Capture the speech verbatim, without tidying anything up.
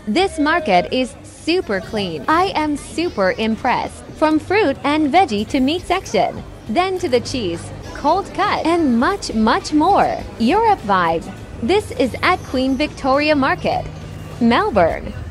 This market is super clean. I am super impressed. From fruit and veggie to meat section, then to the cheese, cold cut, and much, much more. Europe vibe. This is at Queen Victoria Market, Melbourne.